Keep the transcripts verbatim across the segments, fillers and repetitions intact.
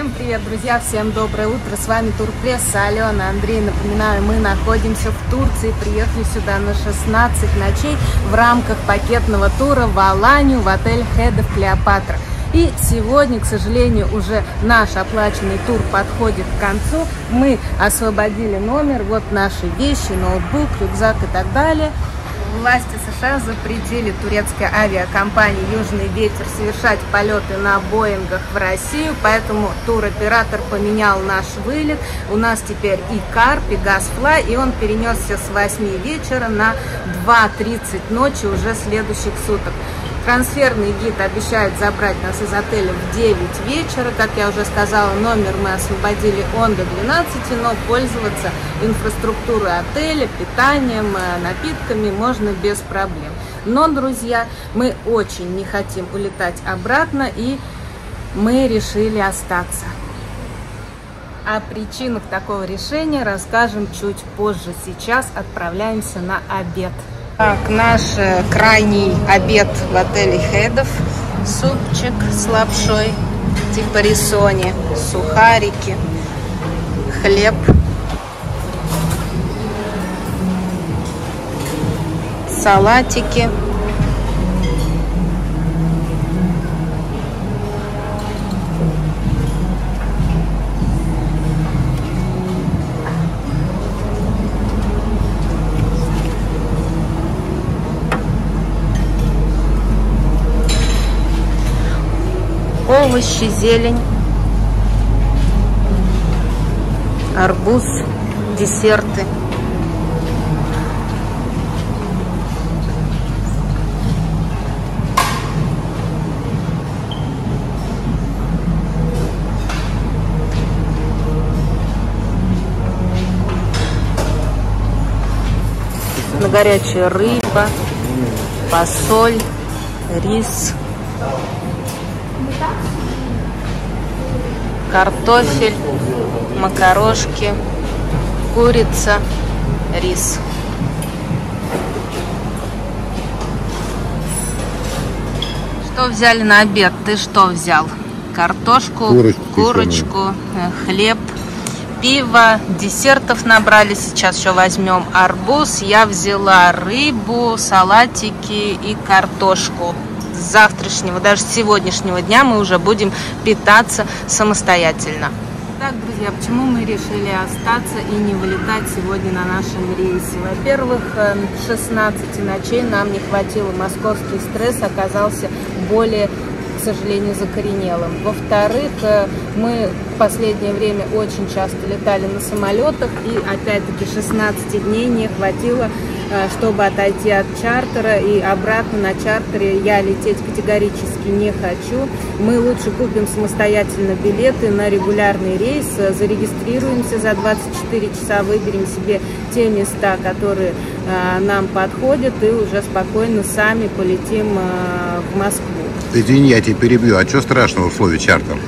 Всем привет, друзья! Всем доброе утро! С вами Турпресса, Алена, Андрей. Напоминаю, мы находимся в Турции, приехали сюда на шестнадцать ночей в рамках пакетного тура в Аланию в отель Хедов Клеопатра. И сегодня, к сожалению, уже наш оплаченный тур подходит к концу. Мы освободили номер, вот наши вещи, ноутбук, рюкзак и так далее. Власти США запретили турецкой авиакомпании «Южный ветер» совершать полеты на Боингах в Россию, поэтому туроператор поменял наш вылет. У нас теперь Икар, Пегас Флай, и он перенесся с восьми вечера на два тридцать ночи уже следующих суток. Трансферный гид обещает забрать нас из отеля в девять вечера. Как я уже сказала, номер мы освободили он до двенадцати, но пользоваться инфраструктурой отеля, питанием, напитками можно без проблем. Но, друзья, мы очень не хотим улетать обратно, и мы решили остаться. О причинах такого решения расскажем чуть позже. Сейчас отправляемся на обед. Так, наш крайний обед в отеле Хедов. Супчик с лапшой, типа рисони, сухарики, хлеб, салатики. Овощи, зелень, арбуз, десерты. На горячая рыба, фасоль, рис, картофель, макарошки, курица, рис. Что взяли на обед? Ты что взял? Картошку, курочку, курочку хлеб, пиво, десертов набрали. Сейчас еще возьмем арбуз. Я взяла рыбу, салатики и картошку. С завтрашнего, даже с сегодняшнего дня мы уже будем питаться самостоятельно. Так, друзья, почему мы решили остаться и не вылетать сегодня на нашем рейсе? Во-первых, шестнадцати ночей нам не хватило, московский стресс оказался более, к сожалению, закоренелым. Во-вторых, мы в последнее время очень часто летали на самолетах, и опять-таки шестнадцати дней не хватило, чтобы отойти от чартера, и обратно на чартере я лететь категорически не хочу. Мы лучше купим самостоятельно билеты на регулярный рейс, зарегистрируемся за двадцать четыре часа, выберем себе те места, которые а, нам подходят, и уже спокойно сами полетим а, в Москву. Извини, я тебя перебью. А что страшного в слове чартер?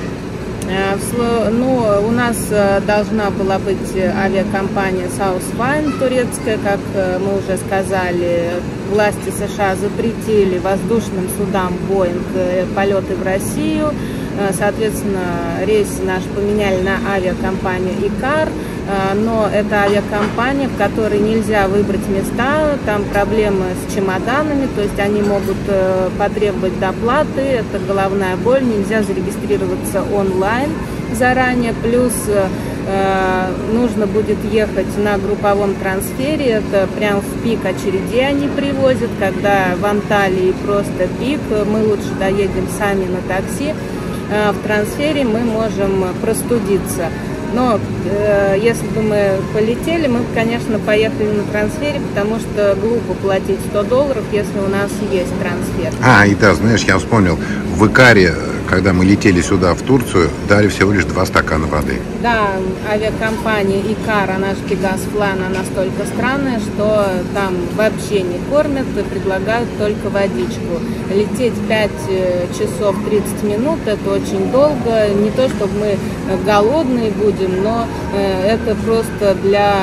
Ну, у нас должна была быть авиакомпания Southwine турецкая, как мы уже сказали. Власти США запретили воздушным судам Boeing полеты в Россию. Соответственно, рейс наш поменяли на авиакомпанию Икар. Но это авиакомпания, в которой нельзя выбрать места, там проблемы с чемоданами, то есть они могут потребовать доплаты, это головная боль, нельзя зарегистрироваться онлайн заранее, плюс э, нужно будет ехать на групповом трансфере, это прям в пик очередей они привозят, когда в Анталии просто пик, мы лучше доедем сами на такси, э, в трансфере мы можем простудиться. Но э, если бы мы полетели, мы бы, конечно, поехали на трансфере, потому что глупо платить сто долларов, если у нас есть трансфер. А, и да, знаешь, я вспомнил, в Икаре, когда мы летели сюда, в Турцию, дали всего лишь два стакана воды. Да, авиакомпания Икар, она же Пегас Флай, она настолько странная, что там вообще не кормят, предлагают только водичку. Лететь пять часов тридцать минут, это очень долго, не то чтобы мы голодные будем, но это просто для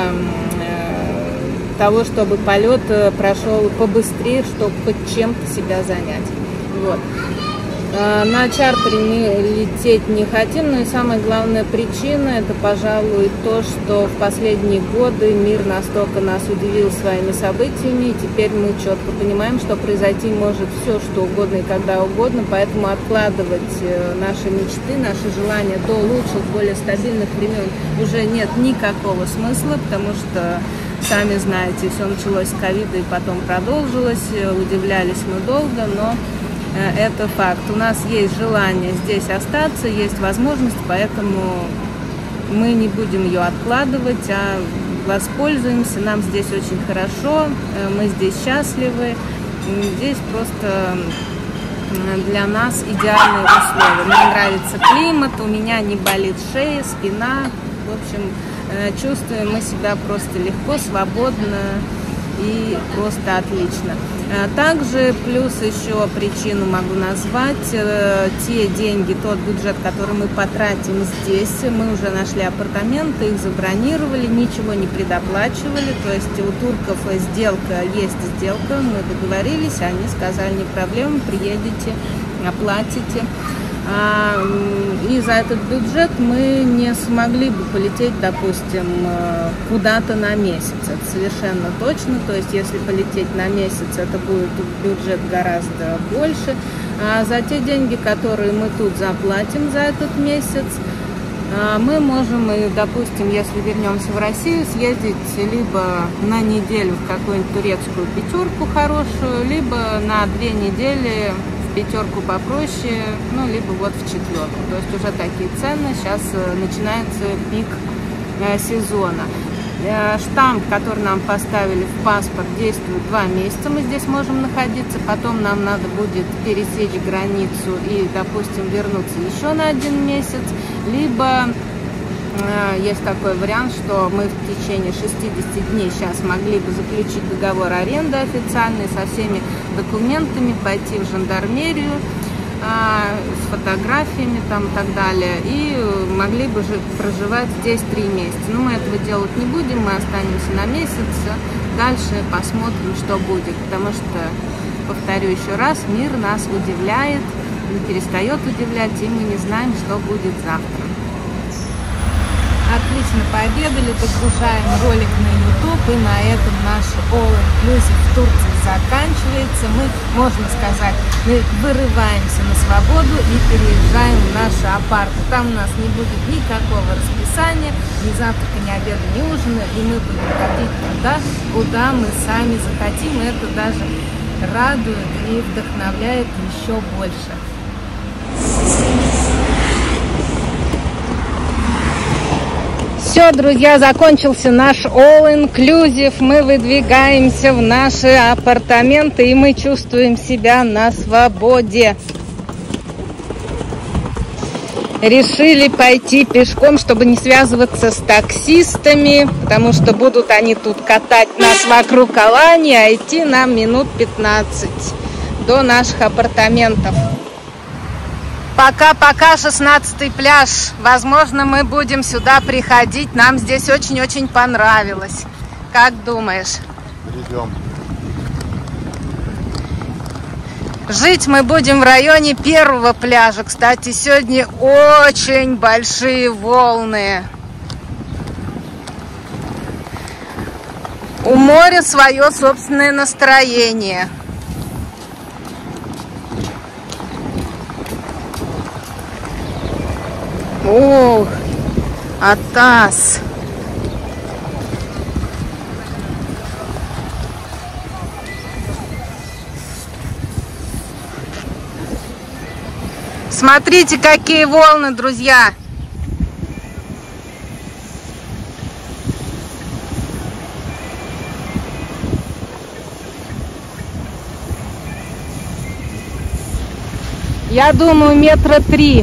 того, чтобы полет прошел побыстрее, чтобы хоть чем-то себя занять. Вот. На чартере мы лететь не хотим, но и самая главная причина – это, пожалуй, то, что в последние годы мир настолько нас удивил своими событиями, и теперь мы четко понимаем, что произойти может все, что угодно и когда угодно, поэтому откладывать наши мечты, наши желания до лучших, более стабильных времен уже нет никакого смысла, потому что, сами знаете, все началось с ковида и потом продолжилось, удивлялись мы долго, но это факт. У нас есть желание здесь остаться, есть возможность, поэтому мы не будем ее откладывать, а воспользуемся. Нам здесь очень хорошо, мы здесь счастливы. Здесь просто для нас идеальные условия. Мне нравится климат, у меня не болит шея, спина. В общем, чувствуем мы себя просто легко, свободно и просто отлично. Также плюс еще причину могу назвать, те деньги, тот бюджет, который мы потратим здесь, мы уже нашли апартаменты, их забронировали, ничего не предоплачивали, то есть у турков сделка есть сделка, мы договорились, они сказали, не проблема, приедете, оплатите. И за этот бюджет мы не смогли бы полететь, допустим, куда-то на месяц. Это совершенно точно. То есть, если полететь на месяц, это будет бюджет гораздо больше. А за те деньги, которые мы тут заплатим за этот месяц, мы можем, допустим, если вернемся в Россию, съездить либо на неделю в какую-нибудь турецкую пятерку хорошую, либо на две недели пятерку попроще, ну, либо вот в четверку. То есть уже такие цены. Сейчас начинается пик э, сезона. Э, штамп, который нам поставили в паспорт, действует два месяца. Мы здесь можем находиться. Потом нам надо будет пересечь границу и, допустим, вернуться еще на один месяц. Либо э, есть такой вариант, что мы в течение шестидесяти дней сейчас могли бы заключить договор аренды официальный со всеми документами, пойти в жандармерию а, с фотографиями там и так далее, и могли бы же проживать здесь три месяца. Но мы этого делать не будем, мы останемся на месяц, дальше посмотрим, что будет, потому что, повторю еще раз, мир нас удивляет, не перестает удивлять, и мы не знаем, что будет завтра. Отлично пообедали, догружаем ролик на YouTube, и на этом наш All Inclusive в Турции заканчивается. Мы, можно сказать, мы вырываемся на свободу и переезжаем в наши апарты. Там у нас не будет никакого расписания, ни завтрака, ни обеда, ни ужина, и мы будем ходить туда, куда мы сами захотим. И это даже радует и вдохновляет еще больше. Все, друзья, закончился наш All Inclusive. Мы выдвигаемся в наши апартаменты, и мы чувствуем себя на свободе. Решили пойти пешком, чтобы не связываться с таксистами, потому что будут они тут катать нас вокруг Алании, а идти нам минут пятнадцать до наших апартаментов. Пока-пока, шестнадцатый пляж. Возможно, мы будем сюда приходить. Нам здесь очень-очень понравилось. Как думаешь? Придем. Жить мы будем в районе первого пляжа. Кстати, сегодня очень большие волны. У моря свое собственное настроение. Ох, Атас. Смотрите, какие волны, друзья. Я думаю, метра три.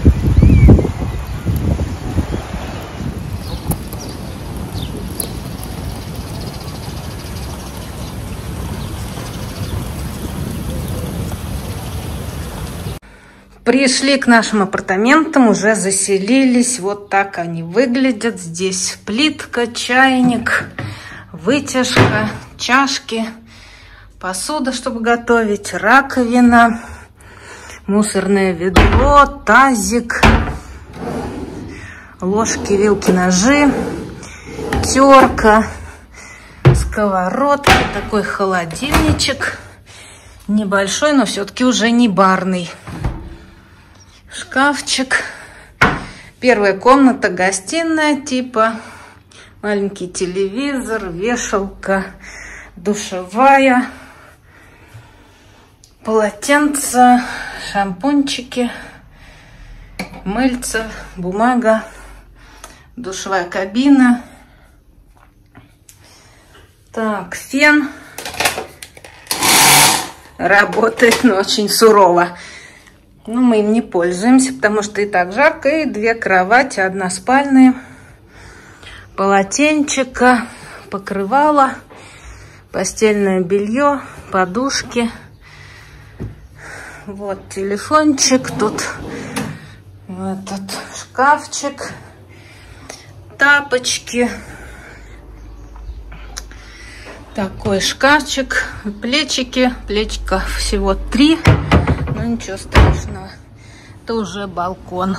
Пришли к нашим апартаментам, уже заселились. Вот так они выглядят. Здесь плитка, чайник, вытяжка, чашки, посуда, чтобы готовить, раковина. мусорное ведро, тазик, ложки, вилки, ножи, терка, сковородка, такой холодильничек. Небольшой, но все-таки уже не барный. Шкафчик. Первая комната, гостиная типа. Маленький телевизор, вешалка, душевая. Полотенца, шампунчики, мыльца, бумага, душевая кабина. Так, фен. Работает, но очень сурово. Но мы им не пользуемся, потому что и так жарко. И две кровати, односпальные. Полотенчика, покрывало, постельное белье, подушки. Вот телефончик, тут этот шкафчик, тапочки. Такой шкафчик, плечики, плечиков всего три, но ничего страшного. Это уже балкон.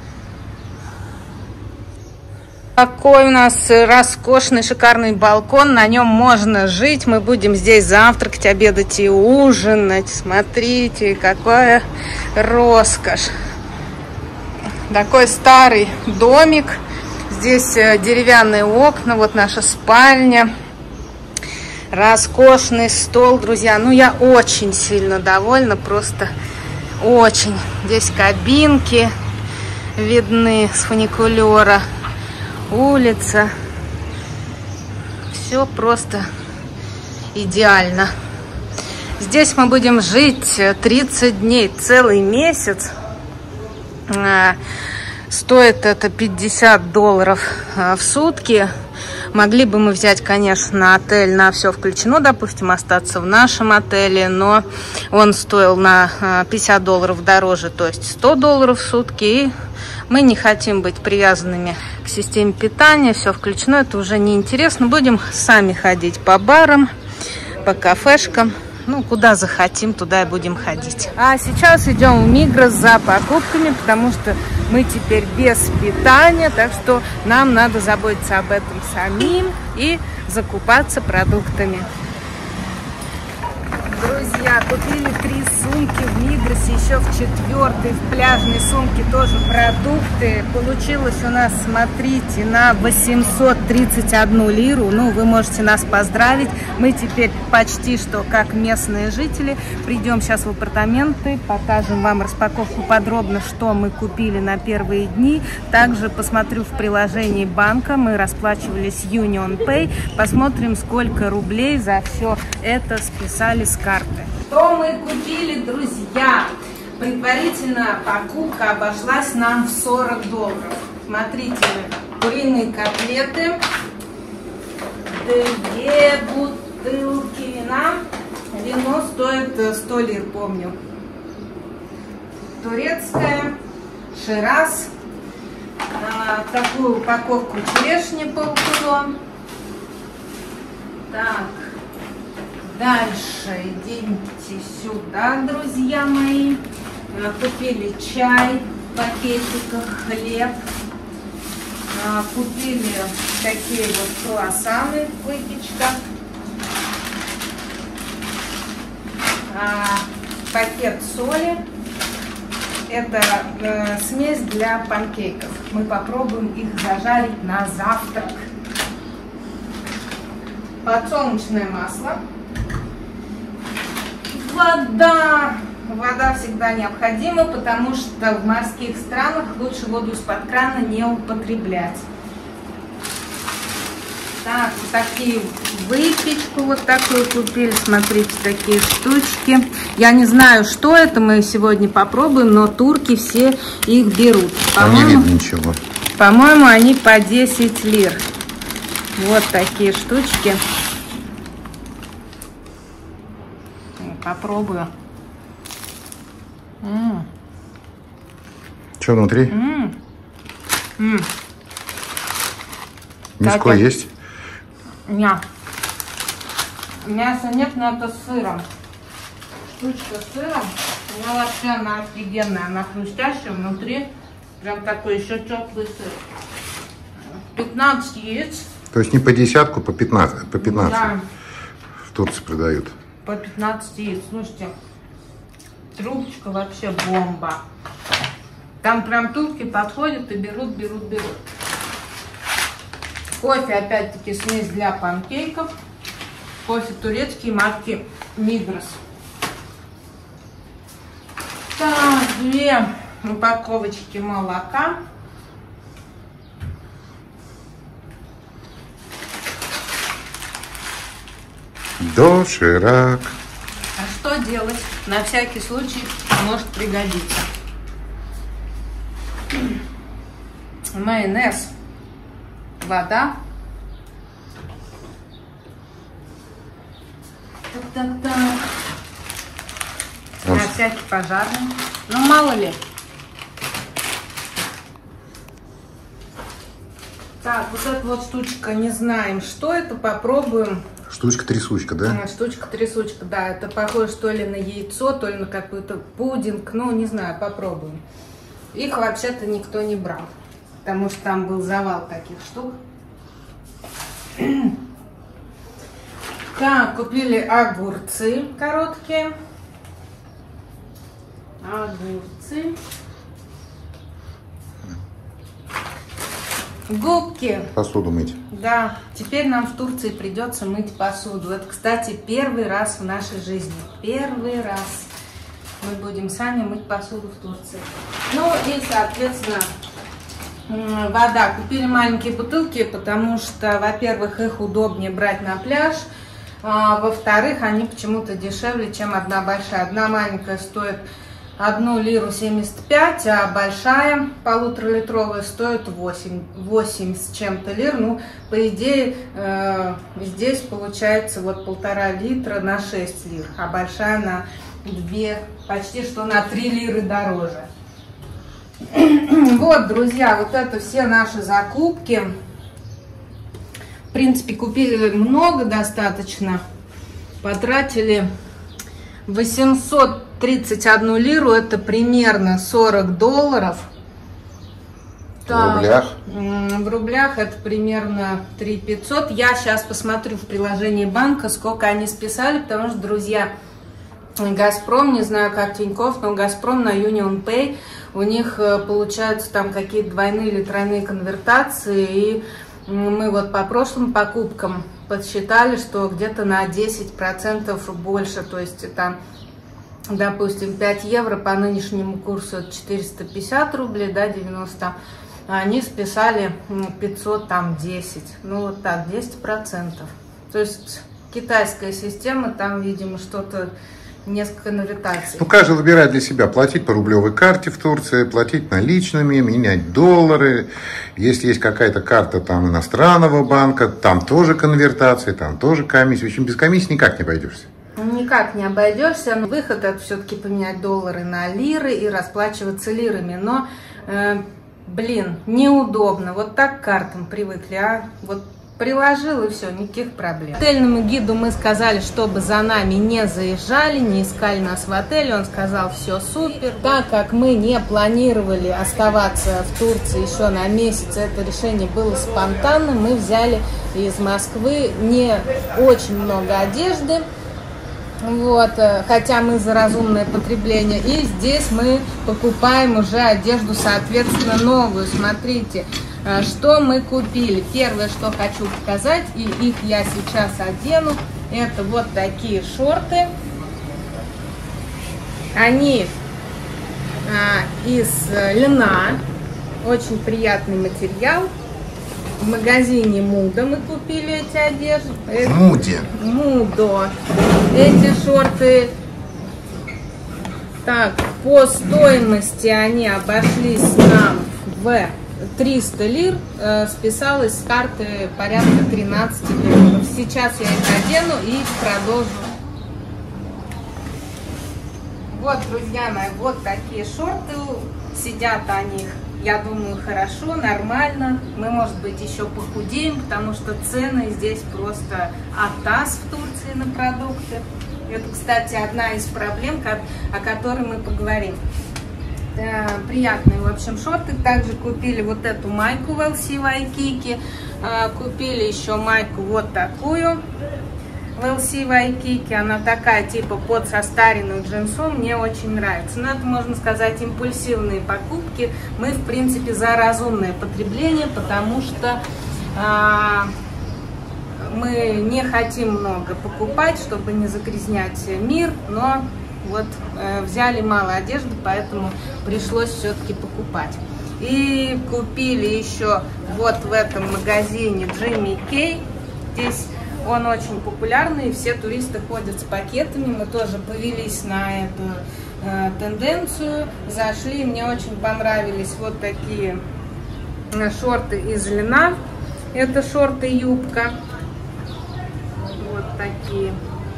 Такой у нас роскошный, шикарный балкон, на нем можно жить. Мы будем здесь завтракать, обедать и ужинать. Смотрите, какая роскошь. Такой старый домик. Здесь деревянные окна, вот наша спальня. Роскошный стол, друзья. Ну, я очень сильно довольна, просто очень. Здесь кабинки видны с фуникулера, улица. Все просто идеально. Здесь мы будем жить тридцать дней, целый месяц. Стоит это пятьдесят долларов в сутки. Могли бы мы взять, конечно, отель на все включено, допустим, остаться в нашем отеле, но он стоил на пятьдесят долларов дороже, то есть сто долларов в сутки. И мы не хотим быть привязанными к системе питания, все включено, это уже неинтересно. Будем сами ходить по барам, по кафешкам. Ну, куда захотим, туда и будем ходить. А сейчас идем в Мигрос за покупками, потому что мы теперь без питания, так что нам надо заботиться об этом самим и закупаться продуктами. Друзья, купили три сумки в Мигросе, еще в четвертой, в пляжной сумке тоже продукты. Получилось у нас, смотрите, на восемьсот тридцать одну лиру. Ну, вы можете нас поздравить. Мы теперь почти что как местные жители. Придем сейчас в апартаменты, покажем вам распаковку подробно, что мы купили на первые дни. Также посмотрю в приложении банка. Мы расплачивались Union Pay. Посмотрим, сколько рублей за все это списали с карты. Что мы купили, друзья? Предварительно покупка обошлась нам в сорок долларов. Смотрите, куриные котлеты, две бутылки вина. Вино стоит сто лир, помню. Турецкая, шираз. А, такую упаковку черешни полкило. Так. Дальше идите сюда, друзья мои. Купили чай в пакетиках, хлеб. Купили такие вот круассаны, выпечка. Пакет соли. Это э, смесь для панкейков. Мы попробуем их зажарить на завтрак. Подсолнечное масло. Вода. Вода всегда необходима, потому что в морских странах лучше воду из-под крана не употреблять. Так, вот такие выпечку вот такую купили. Смотрите, такие штучки. Я не знаю, что это, мы сегодня попробуем, но турки все их берут. Там не видно ничего. По-моему, они по десять лир. Вот такие штучки. Попробую. М-м. Что внутри? М-м. М-м. Мяско Катя. Есть? Нет. Мяса нет, но это с сыром. Штучка с сыром. Ну, вообще она офигенная, она хрустящая, внутри прям такой еще теплый сыр. пятнадцать яиц. То есть не по десятку, по пятнадцать. По пятнадцать. Да. В Турции продают. По пятнадцать яиц. Слушайте, трубочка вообще бомба. Там прям турки подходят и берут, берут, берут. Кофе, опять-таки, смесь для панкейков. Кофе турецкий марки Мигрос. Так, две упаковочки молока. Доширак. А что делать? На всякий случай может пригодиться. Майонез, вода. Так, так, так. На всякий пожарный. Ну, мало ли. Так, вот эта вот штучка, не знаем, что это, попробуем. Штучка-трясучка, да? Штучка-трясучка, да. Это похоже то ли на яйцо, то ли на какой-то пудинг. Ну, не знаю, попробуем. Их вообще-то никто не брал, потому что там был завал таких штук. Так, купили огурцы короткие. Огурцы. Губки. Посуду мыть. Да, теперь нам в Турции придется мыть посуду. Это, кстати, первый раз в нашей жизни. Первый раз мы будем сами мыть посуду в Турции. Ну и, соответственно, вода. Купили маленькие бутылки, потому что, во-первых, их удобнее брать на пляж. А, во-вторых, они почему-то дешевле, чем одна большая. Одна маленькая стоит одну лиру семьдесят пять, а большая полуторалитровая стоит восемь, восемь с чем-то лир. Ну, по идее, э, здесь получается вот полтора литра на шесть лир, а большая на две, почти что на три лиры дороже. Вот, друзья, вот это все наши закупки. В принципе, купили много достаточно. Потратили восемьсот тридцать одну лиру, это примерно сорок долларов. В рублях? В рублях это примерно три тысячи пятьсот. Я сейчас посмотрю в приложении банка, сколько они списали, потому что, друзья, Газпром, не знаю, как Тинькофф, но Газпром на Union Pay, у них получаются там какие-то двойные или тройные конвертации, и мы вот по прошлым покупкам подсчитали, что где-то на десять процентов больше, то есть там, допустим, пять евро по нынешнему курсу это четыреста пятьдесят рублей, да, девяносто, а они списали пятьсот, там десять, ну вот так, десять процентов. То есть китайская система, там, видимо, что-то, несколько конвертаций. Ну, каждый выбирает для себя, платить по рублевой карте в Турции, платить наличными, менять доллары. Если есть какая-то карта там иностранного банка, там тоже конвертация, там тоже комиссия. В общем, без комиссии никак не обойдешься. Никак не обойдешься, но выход это все-таки поменять доллары на лиры и расплачиваться лирами. Но, э, блин, неудобно. Вот так к картам привыкли, а вот приложил и все, никаких проблем. Отельному гиду мы сказали, чтобы за нами не заезжали, не искали нас в отеле. Он сказал, все супер. Так как мы не планировали оставаться в Турции еще на месяц, это решение было спонтанным. Мы взяли из Москвы не очень много одежды. Вот, хотя мы за разумное потребление. И здесь мы покупаем уже одежду, соответственно, новую. Смотрите, что мы купили. Первое, что хочу показать, и их я сейчас одену, это вот такие шорты. Они а, из льна, очень приятный материал. В магазине Мудо мы купили эти одежды. Муде. Мудо. Эти шорты, так, по стоимости они обошлись нам в триста лир, э, списалось с карты порядка тринадцать долларов. Сейчас я их одену и продолжу. Вот, друзья мои, вот такие шорты. Сидят они, я думаю, хорошо, нормально. Мы, может быть, еще похудеем, потому что цены здесь просто атас в Турции на продукты. Это, кстати, одна из проблем, о которой мы поговорим. Приятные, в общем, шорты. Также купили вот эту майку в эл си Waikiki. Купили еще майку вот такую в эл си Waikiki. Она такая, типа, под состаренную джинсу. Мне очень нравится. Но это, можно сказать, импульсивные покупки. Мы, в принципе, за разумное потребление, потому что а, мы не хотим много покупать, чтобы не загрязнять мир, но вот э, взяли мало одежды, поэтому пришлось все-таки покупать. И купили еще вот в этом магазине Jimmy Kay. Здесь он очень популярный, все туристы ходят с пакетами. Мы тоже повелись на эту э, тенденцию, зашли. Мне очень понравились вот такие э, шорты из льна. Это шорты-юбка. Вот такие.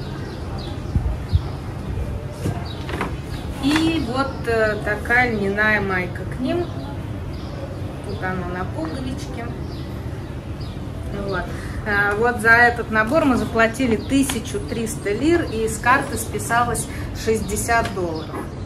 И вот э, такая льняная майка к ним. Тут она на пуговичке. Вот. А, вот за этот набор мы заплатили тысячу триста лир, и с карты списалось шестьдесят долларов.